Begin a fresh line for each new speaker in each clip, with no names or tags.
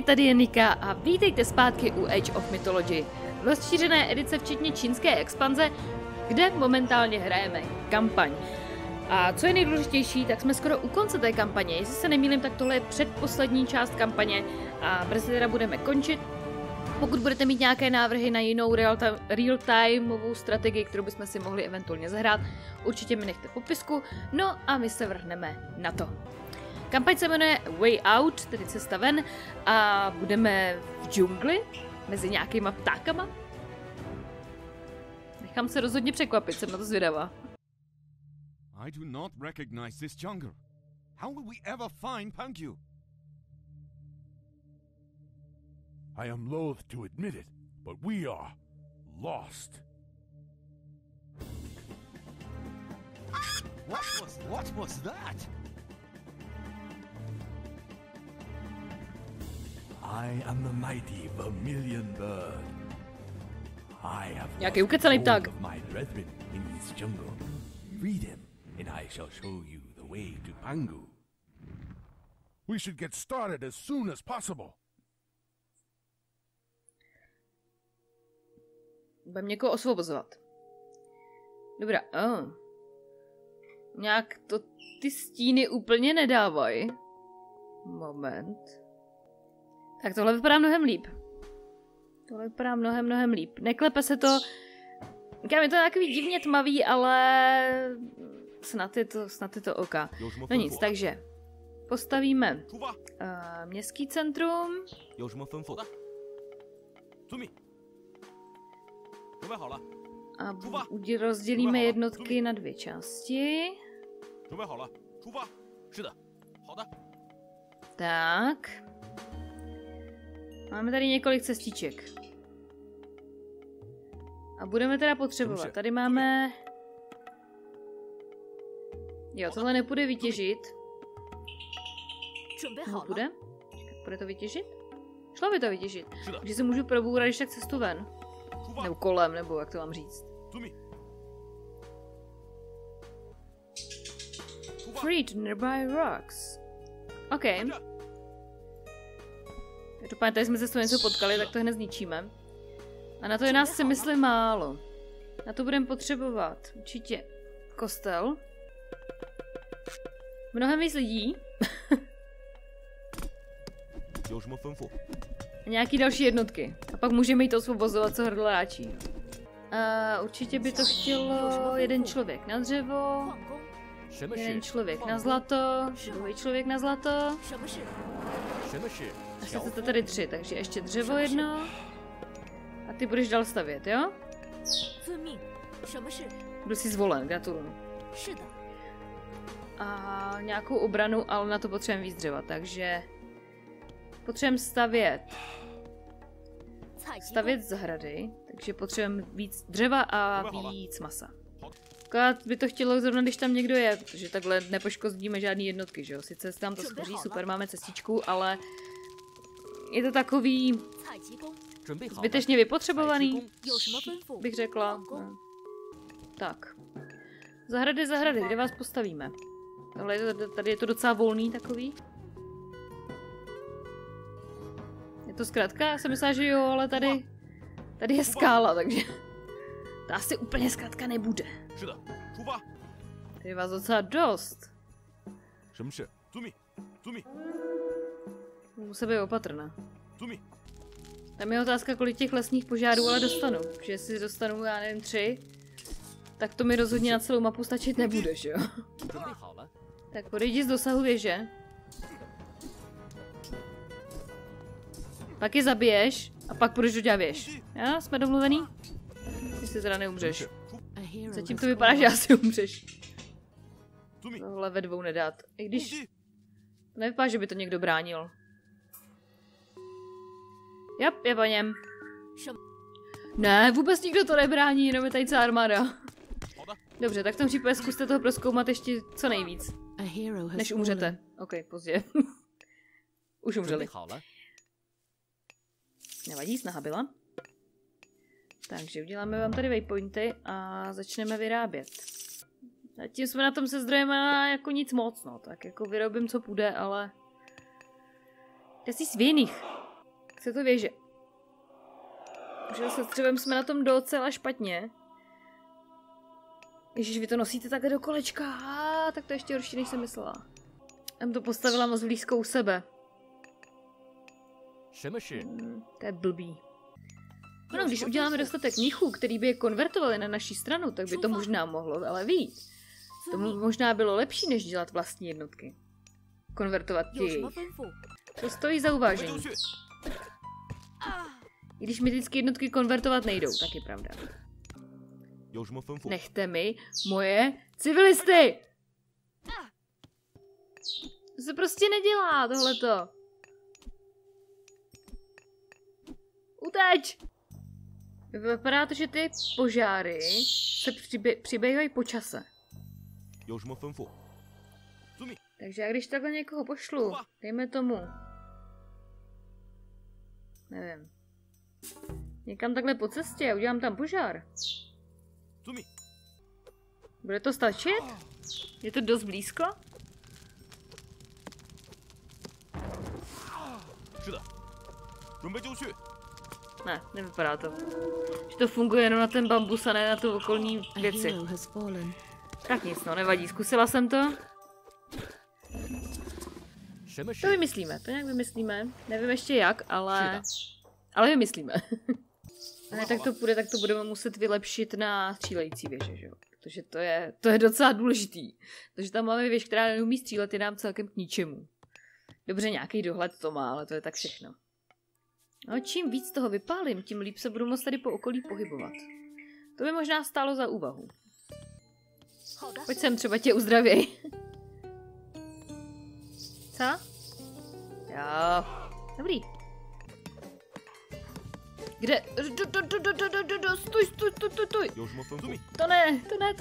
tady je Nika a vítejte zpátky u Age of Mythology. Rozšířené edice včetně čínské expanze, kde momentálně hrajeme kampaň. A co je nejdůležitější, tak jsme skoro u konce té kampaně. Jestli se nemýlím, tak tohle je předposlední část kampaně a brzy teda budeme končit. Pokud budete mít nějaké návrhy na jinou real-timeovou strategii, kterou bychom si mohli eventuálně zahrát, určitě mi nechte v popisku. No a my se vrhneme na to. Kampaň se jmenuje Way Out, tedy cesta ven, a budeme v džungli mezi nějakýma ptákama. Nechám se rozhodně překvapit, jsem na to zvědavá.
I do not recognize this jungle. How will we ever find Pangyu?
I am loath to admit it, but we are lost.
What was that?
I am the mighty Vermilion Bird. I have
Nějaký
lost
ukecený
control
pták.
of my brethren in this jungle. Freed him, and I shall show you the way to Pangu. We should get started as soon as possible.
Budeme někoho osvobozovat. Dobrá, nějak to ty stíny úplně nedávají. Moment. Tak tohle vypadá mnohem líp. Tohle vypadá mnohem líp. Neklepe se to. Říkám, je to takový divně tmavý, ale snad je to OK. No nic, takže postavíme městský centrum. A rozdělíme jednotky na dvě části. Tak. Máme tady několik cestiček. A budeme teda potřebovat. Tady máme... Jo, tohle nepůjde vytěžit. Nepůjde? Půjde to vytěžit? Šlo by to vytěžit. Takže se můžu probourat, když tak cestu ven. Nebo kolem, nebo jak to mám říct. Freed nearby rocks. OK. Každopádně tady jsme se s tou něco potkali, tak to hned zničíme. A na to je nás, si myslím, málo. Na to budeme potřebovat určitě kostel. Mnohem víc lidí. A nějaký další jednotky. A pak můžeme jít osvobozovat, co hrdláčí. A určitě by to chtělo jeden člověk na dřevo, jeden člověk na zlato, druhý člověk na zlato. Asi to tady 3, takže ještě dřevo jedno. A ty budeš dál stavět, jo? Budu si zvolen, gratuluju. A nějakou obranu, ale na to potřebujeme víc dřeva, takže... Potřebujeme stavět zahrady, takže potřebujeme víc dřeva a víc masa. Akorát by to chtělo zrovna, když tam někdo je, protože takhle nepoškodíme žádný jednotky, že jo? Sice se tam to skoří, super, máme cestičku, ale je to takový zbytečně vypotřebovaný, bych řekla. No. Tak. Zahrady, kde vás postavíme? Tady je to docela volný takový. Je to zkrátka? Já jsem myslela, že jo, ale tady je skála, takže to asi úplně zkrátka nebude. Tady je vás docela dost. Musím být opatrná. Tam je otázka, kolik těch lesních požárů ale dostanu. Protože jestli dostanu, já nevím, 3, tak to mi rozhodně na celou mapu stačit nebude, že jo? Tak odejdi z dosahu věže. Pak je zabiješ a pak půjdeš do děla věž. Jo, jsme domluvený? Ty si teda neumřeš. Zatím to vypadá, že asi umřeš. Tohle ve dvou nedát. I když... Nevypadá, že by to někdo bránil. Je po něm. Ne, vůbec nikdo to nebrání, jenom je tady celá armáda. Dobře, tak v tom případě zkuste toho prozkoumat ještě co nejvíc. Než umřete. OK, pozdě. Už umřeli. Nevadí, snaha byla. Takže uděláme vám tady waypointy a začneme vyrábět. Zatím jsme na tom se zdrojeme jako nic moc, no. Tak jako vyrobím, co půjde, ale... Kde jsi svěných? chce to věže. Protože se střevem jsme na tom docela špatně. Ježiš, vy to nosíte takhle do kolečka. Tak to je ještě horší, než jsem myslela. Jsem to postavila moc blízko u sebe. To je blbý. No, když uděláme dostatek mnichů, který by je konvertovali na naší stranu, tak by to možná mohlo ale vyjít. To možná bylo lepší, než dělat vlastní jednotky. Konvertovat ti jejich. To stojí za uvážení. I když mytické jednotky konvertovat nejdou, tak je pravda. Nechte mi moje civilisty! To se prostě nedělá, tohleto. Uteč! Vypadá to, že ty požáry se přibývají po čase. Takže já když takhle někoho pošlu, dejme tomu, nevím, někam takhle po cestě a udělám tam požár. Bude to stačit? Je to dost blízko? Ne, nevypadá to. Že to funguje jenom na ten bambus a ne na tu okolní věci. Tak nic, no, nevadí. Zkusila jsem to. To vymyslíme, to nějak vymyslíme. Nevím ještě jak, ale vymyslíme. A ne, tak to půjde, tak to budeme muset vylepšit na střílející věže, že jo? Protože to je docela důležitý. Protože tam máme věž, která neumí střílet, je nám celkem k ničemu. Dobře, nějaký dohled to má, ale to je tak všechno. No, čím víc toho vypálím, tím líp se budu moct tady po okolí pohybovat. To by možná stálo za úvahu. Pojď sem, třeba tě uzdravěj. Co? Jo. Dobrý. Kde? Stůj. To ne.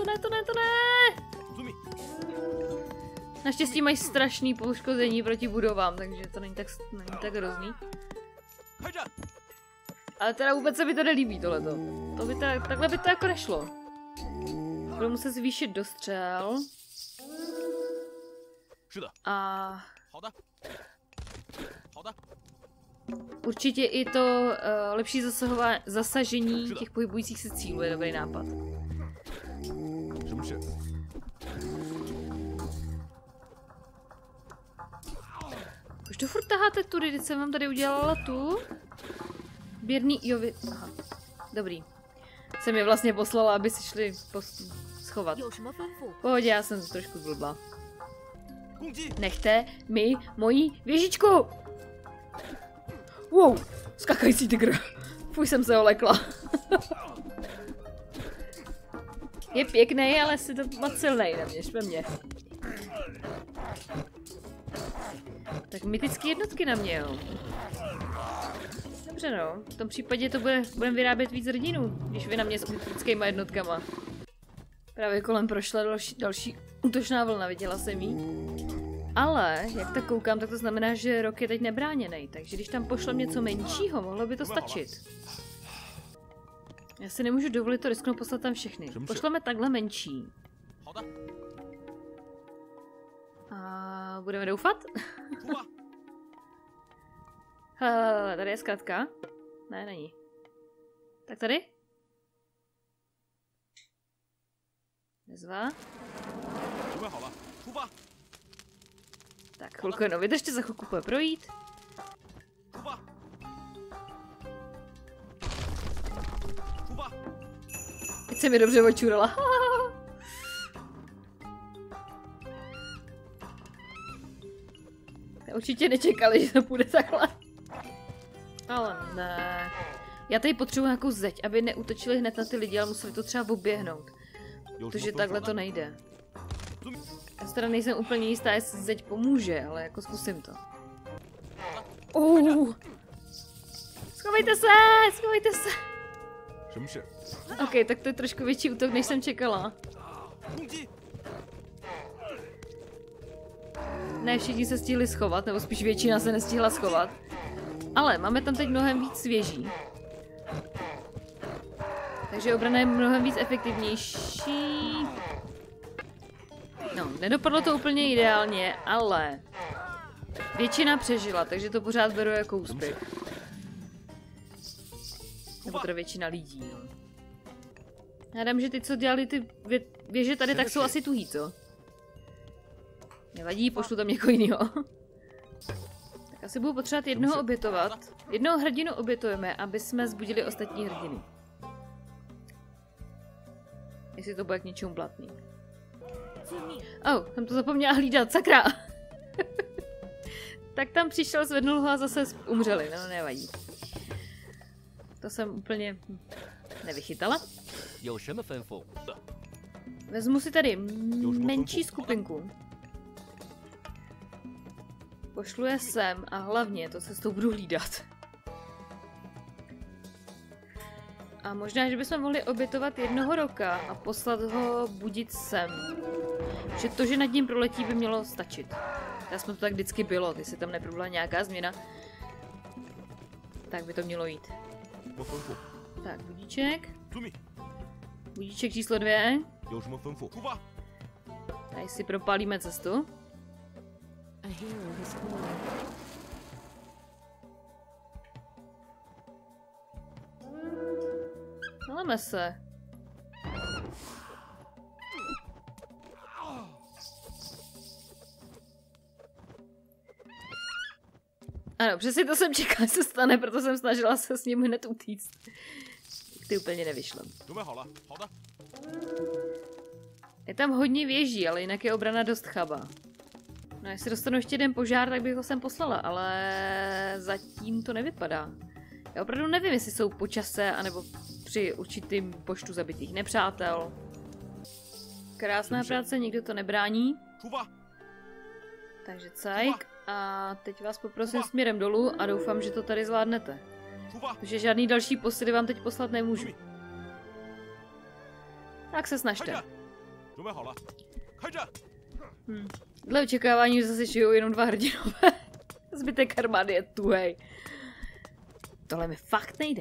Naštěstí mají strašný poškození proti budovám, takže to není tak hrozný. Ale teda vůbec se mi to nelíbí tohleto. Takhle by to jako nešlo. Budu muset zvýšit dostřel. A určitě i to lepší zasažení těch pohybujících se cílů je dobrý nápad. Už to furt taháte tudy, když jsem vám tady udělala tu? Běrný, jo, aha, dobrý. Jsem je vlastně poslala, aby si šli schovat. Pohodě, já jsem trošku zblbla. Nechte mi moji věžičku! Wow, skakající tygr. Fuj, jsem se olekla. Je pěkný, ale si to moc silnej na mě, špe mě. Tak mytické jednotky na mě, jo. Dobře no, v tom případě to budeme vyrábět víc hrdinů, když vy na mě s mytickýma jednotkama. Právě kolem prošla další útočná vlna, viděla jsem jí. Ale, jak tak koukám, tak to znamená, že rok je teď nebráněný, takže když tam pošlem něco menšího, mohlo by to stačit. Já si nemůžu dovolit to risknout poslat tam všechny. Pošleme takhle menší. A budeme doufat? Hele, tady je zkratka. Ne, není. Tak tady? Nezva. Tak, chvilku jenom vydržte, za chvilku půjde projít. Teď se mi dobře očurala. Určitě nečekali, že to půjde takhle. Ale ne. Já tady potřebuji nějakou zeď, aby neútočili hned na ty lidi, ale museli to třeba oběhnout. Protože takhle to nejde. Já teda nejsem úplně jistá, jestli zeď pomůže, ale jako zkusím to. Schovejte se, schovejte se. Ok, tak to je trošku větší útok, než jsem čekala. Ne všichni se stihli schovat, nebo spíš většina se nestihla schovat. Ale máme tam teď mnohem víc svěží. Takže obrana je mnohem víc efektivnější. No, nedopadlo to úplně ideálně, ale většina přežila, takže to pořád beru jako úspěch. nebo teda většina lidí, no. Já dám, že ty, co dělali ty věže tady, tak jsou asi tuhý, co? Nevadí, pošlu tam někoho jiného. Tak asi budu potřebovat jednoho obětovat. Jednoho hrdinu obětujeme, aby jsme zbudili ostatní hrdiny. Jestli to bude k něčemu blatný. Jsem to zapomněla hlídat, sakra! Tak tam přišel, zvednul ho a zase umřeli, no nevadí. To jsem úplně nevychytala. Vezmu si tady menší skupinku. Pošlu je sem a hlavně to cestou budu hlídat. A možná, že bychom mohli obětovat jednoho roka a poslat ho budit sem. Že to, že nad ním proletí, by mělo stačit. Já jsme to tak vždycky bylo, když se tam neprobila nějaká změna. Tak by to mělo jít. Tak, budíček. Budíček číslo 2. Tady si propálíme cestu. Naleme se. Ano, přesně to jsem čekala, se stane, proto jsem snažila se s ním hned utíct. Ty úplně nevyšlo. Je tam hodně věží, ale jinak je obrana dost chabá. No, jestli dostanu ještě jeden požár, tak bych ho sem poslala, ale zatím to nevypadá. Já opravdu nevím, jestli jsou po čase, anebo při určitým počtu zabitých nepřátel. Krásná práce, nikdo to nebrání. Takže cajk. A teď vás poprosím směrem dolů a doufám, že to tady zvládnete. Protože žádný další posily vám teď poslat nemůžu. Tak se snažte. Dle očekávání zase žijou jenom 2 hrdinové. Zbytek armády je tuhej. Tohle mi fakt nejde.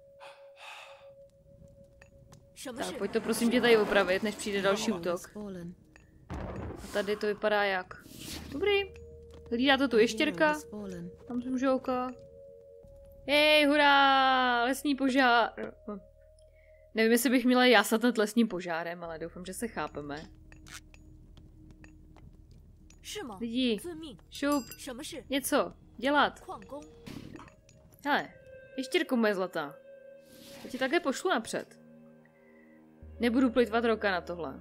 Tak pojď to prosím tě tady opravit, než přijde další útok. A tady to vypadá jak? Dobrý. Hlídá to tu ještěrka. Tam jsem žouka. Hej, hurá! Lesní požár. Nevím, jestli bych měla jásat nad lesním požárem, ale doufám, že se chápeme. Lidi, šup, něco, dělat. Hele, ještěrko moje zlatá. Já ti také pošlu napřed. Nebudu plýtvat roka na tohle.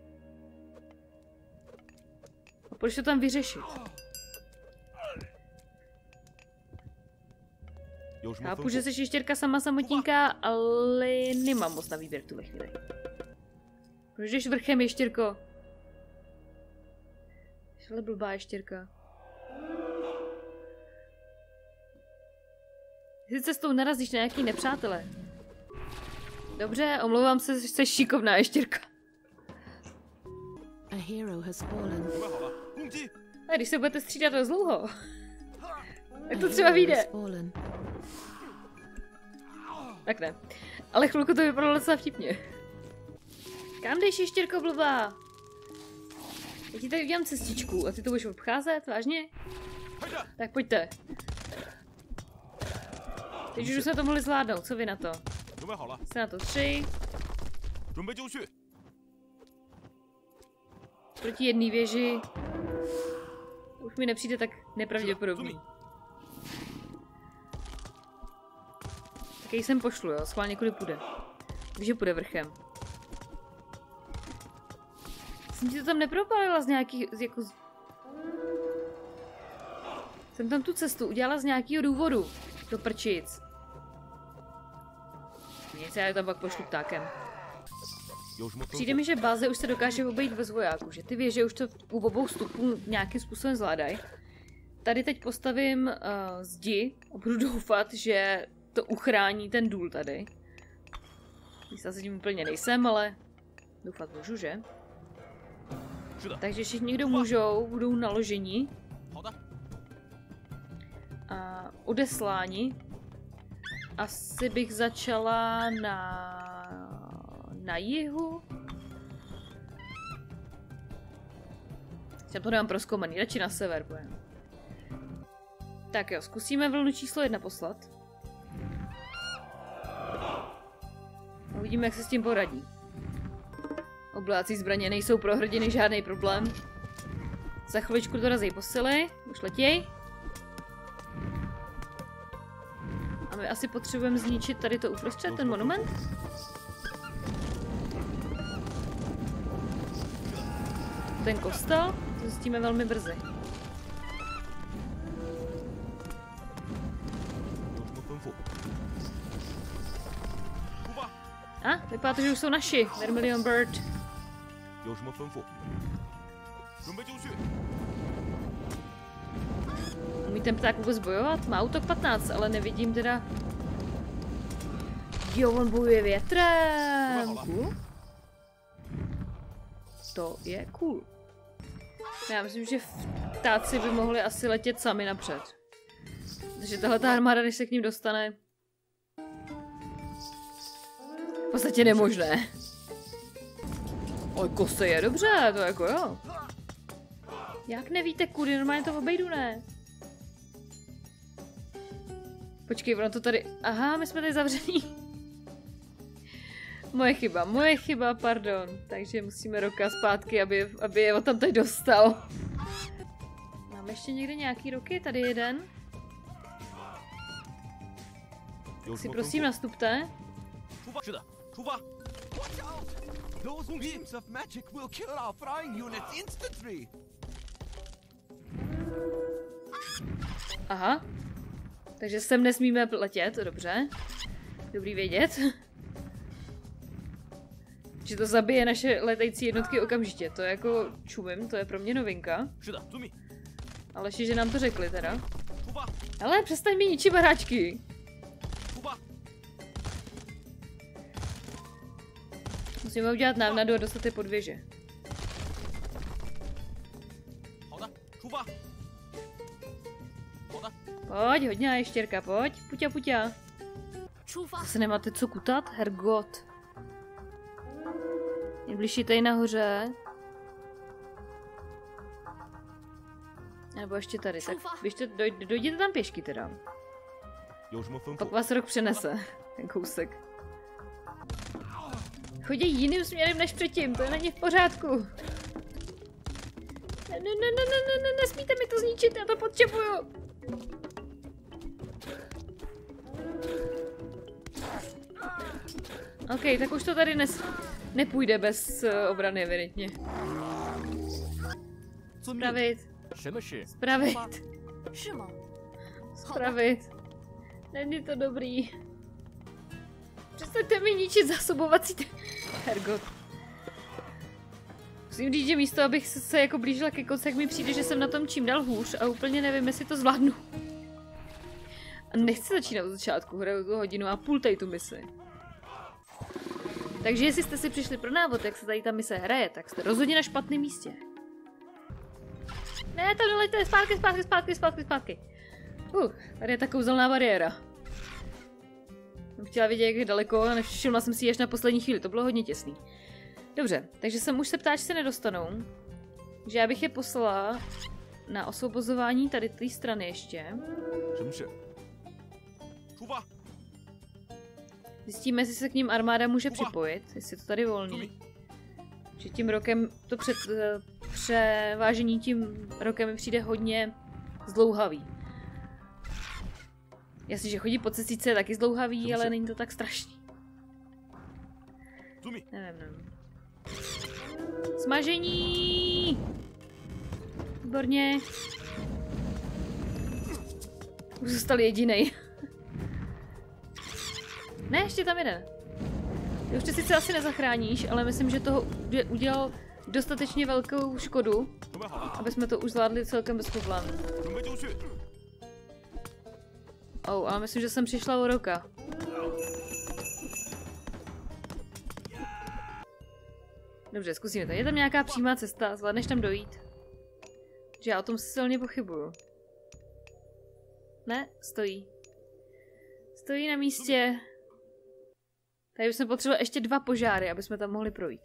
A proč to tam vyřešit? Chápu, že jsi ještěrka sama samotínka, ale nemám moc na výběr v tuhle chvíli. Proč jdeš vrchem, ještěrko? Šle blbá ještěrka. Jestli cestou narazíš na nějaký nepřátele. Dobře, omlouvám se, že jsi šikovná ještěrka. A když se budete střídat dost dlouho, tak to třeba vyjde. Tak ne. Ale chvilku to vypadalo docela vtipně. Kam jdeš, ještěrko blbá? Já ti tady udělám cestičku a ty to budeš obcházet, vážně? Tak pojďte. Teď už jsme to mohli zvládnout, co vy na to? Jste na to 3. Proti jedné věži. Už mi nepřijde tak nepravděpodobný. Tak jej sem pošlu, jo? Schválně kudy půjde. Takže půjde vrchem. Jsem ti to tam nepropálila z nějakých, jako... Jsem tam tu cestu udělala z nějakého důvodu. Do prčic. Nic, já je tam pak pošlu ptákem. Přijde mi, že báze už se dokáže obejít bez vojáků, že ty věže už to u obou stupů nějakým způsobem zvládají. Tady teď postavím zdi a budu doufat, že to uchrání ten důl tady. Jistá se tím úplně nejsem, ale doufat můžu, že? Takže všichni, kdo můžou, budou naloženi a odesláni. Asi bych začala na jihu. Já to nemám prozkoumaný, radši na sever pojem. Tak jo, zkusíme vlnu číslo 1 poslat. Uvidíme, jak se s tím poradí. Oblácí zbraně nejsou pro hrdiny žádný problém. Za chviličku dorazí posily, už letěj. A my asi potřebujeme zničit tady to uprostřed, ten monument. Ten kostel, to zjistíme velmi brzy. A, vypadá to, že už jsou naši. Vermilion Bird. Umí ten pták vůbec bojovat? Má útok 15, ale nevidím teda... Jo, on bojuje větrem. Cool. To je cool. Já myslím, že ptáci by mohli asi letět sami napřed. Takže tahle ta armáda, když se k ním dostane... V podstatě nemožné. Ale kose je dobře, to jako jo. Jak nevíte, kudy, normálně to obejdu, ne? Počkej, ono to tady... Aha, my jsme tady zavření. Moje chyba, pardon. Takže musíme Roka zpátky, aby je tam tady dostal. Máme ještě někde nějaký roky? Tady jeden. Si prosím nastupte.
Those beams of magic will kill our flying units instantly.
Aha. Takže sem nesmíme letět, dobře. Dobrý vědět. Že to zabije naše letající jednotky okamžitě. To je jako čumím, to je pro mě novinka. Ale že nám to řekli teda. Ale přestaň mi ničit baráčky. Musíme udělat návnadu a dostat je pod věže. Pojď, hodně ještěrka, pojď. Puťa, puťa. Zase nemáte co kutat? Hergot. Nejbližší tady nahoře. Nebo ještě tady, tak běžte, dojděte tam pěšky teda. Pak vás Rok přenese, ten kousek. Chodí jiným směrem než předtím, to není v pořádku. Nesmíte mi to zničit, já to potřebuju. OK, tak už to tady nepůjde bez obrany, evidentně. Spravit. Spravit. Spravit. Není to dobrý. Přestaňte mi ničit zásobovací Hergot. Musím říct, že místo, abych se jako blížila ke konci, tak mi přijde, že jsem na tom čím dál hůř a úplně nevím, jestli to zvládnu. A nechci začínat od začátku, hraju tu hodinu a půl tady tu misi. Takže jestli jste si přišli pro návod, jak se tady ta mise hraje, tak jste rozhodně na špatném místě. Ne, tam nelejte, zpátky. Tady je ta kouzelná bariéra. Jsem chtěla vidět, jak je daleko, a nevšimla jsem si ji až na poslední chvíli, to bylo hodně těsný. Dobře, takže sem už se ptáčci nedostanou. Takže já bych je poslala na osvobozování tady té strany ještě. Zjistíme, jestli se k ním armáda může připojit, jestli je to tady volný. Že tím rokem, to převážení tím rokem mi přijde hodně zdlouhavý. Jasně, že chodí po cestičce je taky zdlouhavý, ale není to tak strašný. Nevím. Smažení! Výborně. Už zůstal jedinej. Ne, ještě tam jeden. Ty už ty sice asi nezachráníš, ale myslím, že toho udělal dostatečně velkou škodu, aby jsme to už zvládli celkem bez problémů. Ale myslím, že jsem přišla o Roka. Dobře, zkusíme to. Je tam nějaká přímá cesta, zvládneš tam dojít? Že já o tom silně pochybuju. Ne, stojí. Stojí na místě. Tady bychom potřebovali ještě 2 požáry, aby jsme tam mohli projít.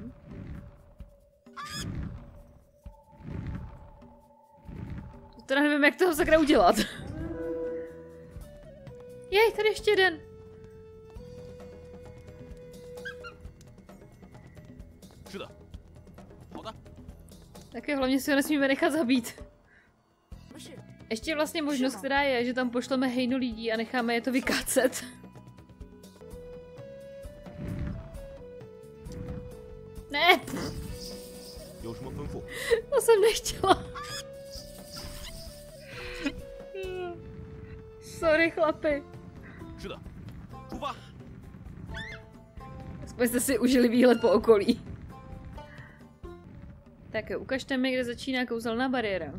Teda nevím, jak toho sakra udělat. Jej, tady ještě jeden. Tak jo, hlavně si ho nesmíme nechat zabít. Ještě vlastně možnost, která je, že tam pošleme hejnu lidí a necháme je to vykácet. Ne! To jsem nechtěla. Sorry, chlapi. Aspoň jste si užili výhled po okolí. Tak jo, ukažte mi, kde začíná kouzelná bariéra.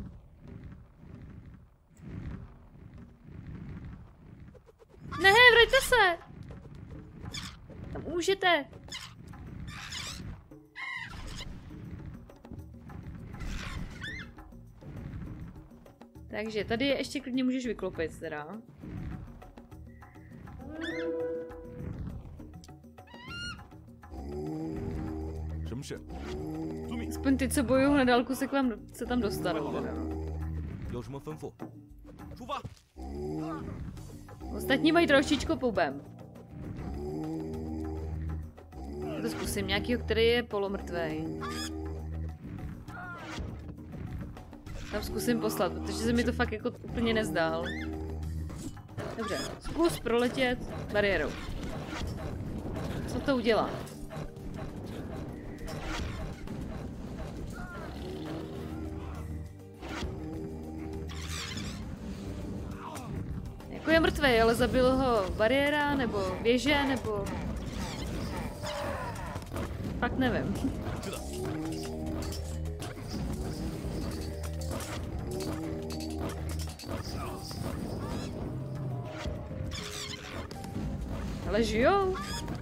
Ne, vraťte se! Tam můžete. Takže tady ještě klidně můžeš vyklopit teda. Aspoň ty, co bojují na dálku, se tam dostanou teda. Ostatní mají trošičku pubem. Já to zkusím nějakýho, který je polomrtvej. Tam zkusím poslat, protože se mi to fakt jako úplně nezdál. Dobře, zkus proletět bariérou. Co to udělá? Jako je mrtvej, ale zabil ho bariéra, nebo věže, nebo... Fakt nevím. Ale žijou.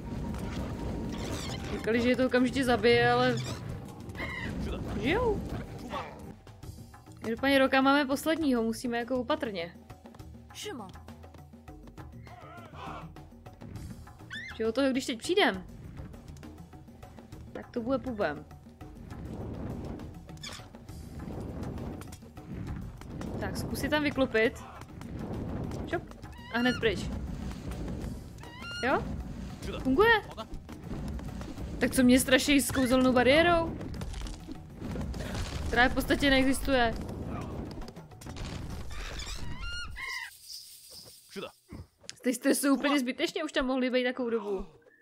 Říkali, že je to okamžitě zabije, ale... Žijou. Každopádně roka máme posledního, musíme jako opatrně. Že od toho, když teď přijdem, tak to bude pubem. Tak, zkusit tam vyklopit. Šup. A hned pryč. Jo? Funguje? Tak co mě straší s kouzelnou bariérou? Která v podstatě neexistuje. Ty stresují úplně zbytečně, už tam mohli být takovou dobu.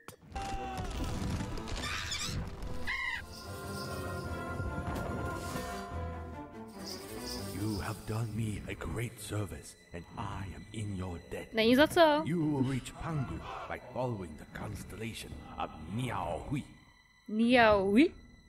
You have done me a great service, and I am in your debt.
Není za co.
You will reach Pangu by following the constellation of Niaohui.
Niaohui?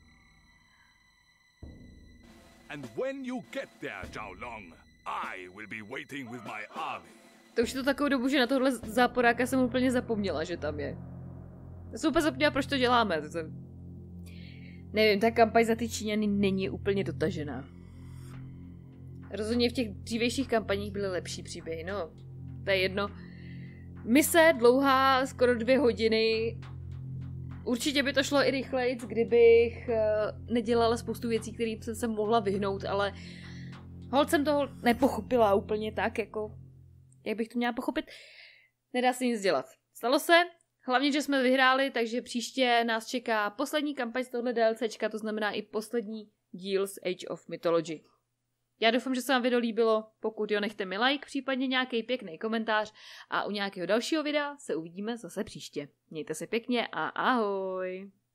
And when you get there, Zhao Long, I will be waiting with my army.
To už je to takovou dobu, že na tohle záporáka jsem úplně zapomněla, že tam je. Já jsem úplně zapomněla, proč to děláme. Nevím, ta kampaň za ty Číňany není úplně dotažená. Rozhodně v těch dřívějších kampaních byly lepší příběhy, no. To je jedno. Mise dlouhá skoro 2 hodiny. Určitě by to šlo i rychleji, kdybych nedělala spoustu věcí, kterým jsem se mohla vyhnout, ale holt jsem toho nepochopila úplně tak, jako jak bych to měla pochopit. Nedá se nic dělat. Stalo se, hlavně, že jsme vyhráli, takže příště nás čeká poslední kampaň z tohle DLCčka, to znamená i poslední díl z Age of Mythology. Já doufám, že se vám video líbilo, pokud jo, nechte mi like, případně nějaký pěkný komentář a u nějakého dalšího videa se uvidíme zase příště. Mějte se pěkně a ahoj!